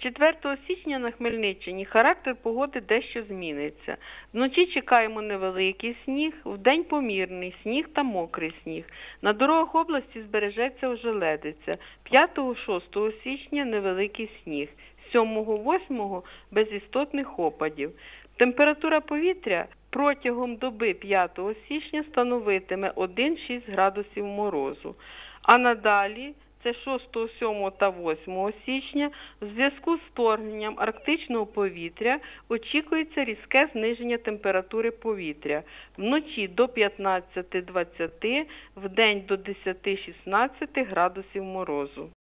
4 січня на Хмельниччині характер погоди дещо зміниться. Вночі чекаємо невеликий сніг, вдень помірний сніг та мокрий сніг. На дорогах області збережеться ожеледиця. 5-6 січня невеликий сніг. 7-8 без істотних опадів. Температура повітря протягом доби 5 січня становитиме 1-6 градусів морозу. А надалі, це 6, 7 та 8 січня, в зв'язку з вторгненням арктичного повітря очікується різке зниження температури повітря. Вночі до 15-20, вдень до 10-16 градусів морозу.